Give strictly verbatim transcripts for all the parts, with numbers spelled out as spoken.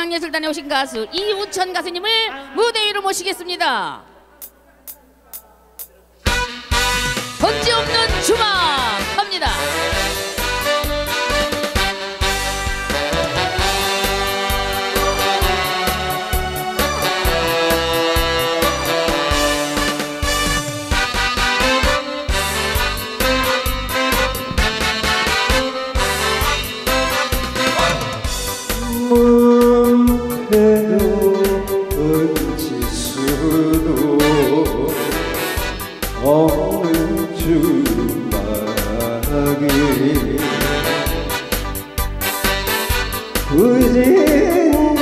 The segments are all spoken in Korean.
중앙예술단에 오신 가수 이우천 가수님을 무대 위로 모시겠습니다. 번지 없는 주막 갑니다. 없는 주막이 굳은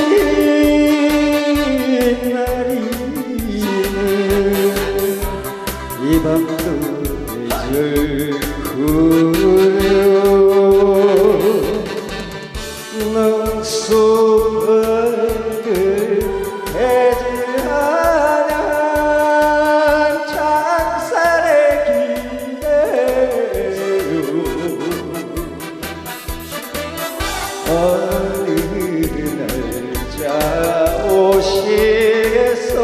날이는 이 밤도 계절 그려 능수박을 해질하냐 어느 날짜 오시겠소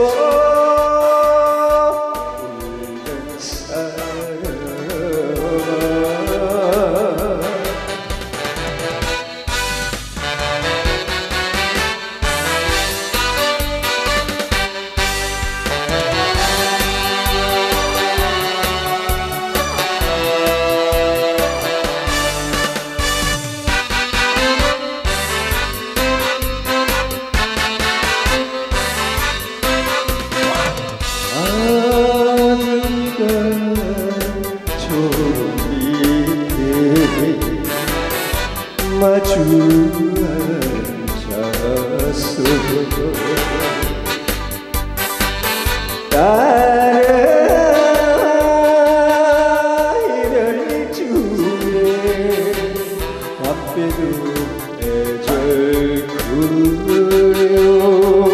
울는 사랑아 마주 앉아서 다른 이별 중에 앞에도 애절 그려